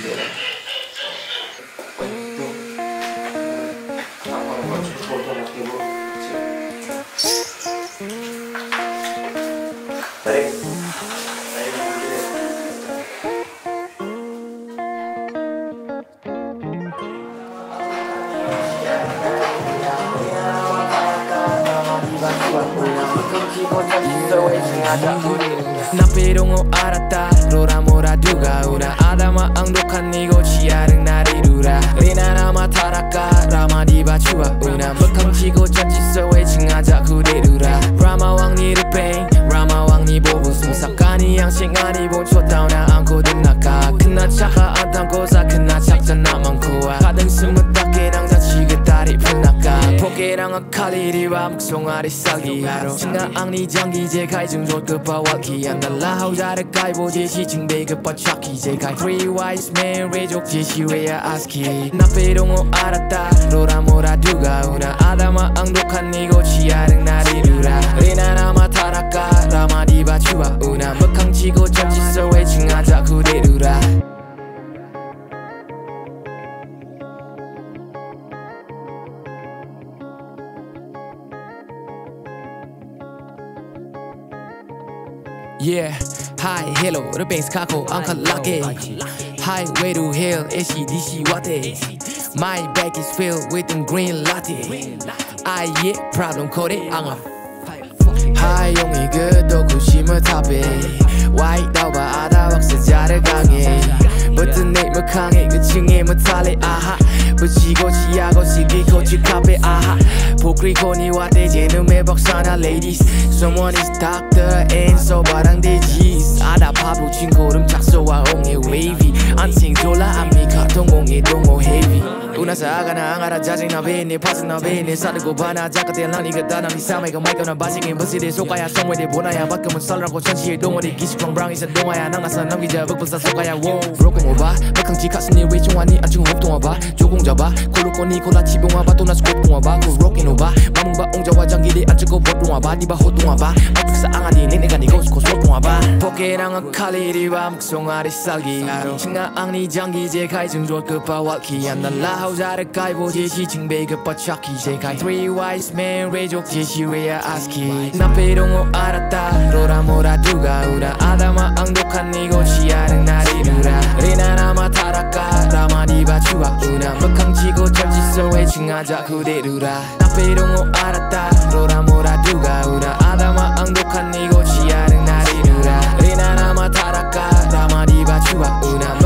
napirong arata rora mora duga una adama angdokan nigo chiareng narirura rina nama taraka rama dibachuwa una bekang chigo chachi sewe chingaja kuderura rama wangni rupeng rama wangni bobo sungsakani yang singani boncho tauna angko denaka kena chaka antang kosa kena chakja namangkoa kadang semutake nangja chiga tari punaka pokerang akali riba muksongari sagi haro chinga angni jangi je kai jungjo kepawaki andala haujare kai boje si chingbe kepachaki je kai three wise men rejok je si wea aski napirong arata rora mora duga una adama angdokan nigo chiareng narirura rina nama taraka rama dibachuwa una bekang chigo chachi sewe chingaja kuderura Yeah, hi, hello, the bank's kako, Uncle Lucky. Highway to hell, ACDC Wate. My bag is filled with them green latte. I yeah, problem coded, I'm a Hi, 용이 그도 심을 탑에 White 나와 아다 박스 자를 강해 But the name 강해 그 층에 못탈래 아하 붙이고 지하고 시기고 지카페 아하 포크리고 니와 대제는 매박사나 ladies Someone is doctor and so 바랑 대지스 아다 파블로 친구름 착소와 옹의 wavy 안팅 졸라 아미카 동공의 동호 heavy 우나사가 나 angara 짜증나 베네 파스나 베네 사르고 바나 자카테 랑니가 다나미 사메가 마이크나 바싱인 버시데 속아야 성외대 보나야 바꾸면 썰라고 천시의 동원이 기식광 브랑이서 동화야 낭가서 남기자 북부사 속아야 워 브로큰 오바 백항지 가슴이 왜 종아니 안치고 흡동와봐 조공 잡아 콜로코니 콜라 치봉와봐 또나 스코프동와봐 그 로킹 오바 마문바 옹자와 장기리 안치고 보동와봐 니바 호동와봐 마북사 앙아니 내가 니고 스코 소동와봐 포케랑 칼리리와 묵송아리 쌀기 칭아 앙니 장기제 가이증조 급바와키 안날라 하우자를 가이보지 시칭베 급바차키 제가이 three wise men 레족 제시웨야 아스키 나페롱오 알았다 로라 모라 두가 우라 아다마 앙독한 니고 치아른 나리루라 리나나마 타라카 라마 디바추와 우나 먹항치고 잠시소에 칭하자 그대루라 나페롱오 알았다 로라 모라 두가 우라 아다마 앙독한 니고 치아른 나리루라 리나나마 타라카 라마 디바추와 우나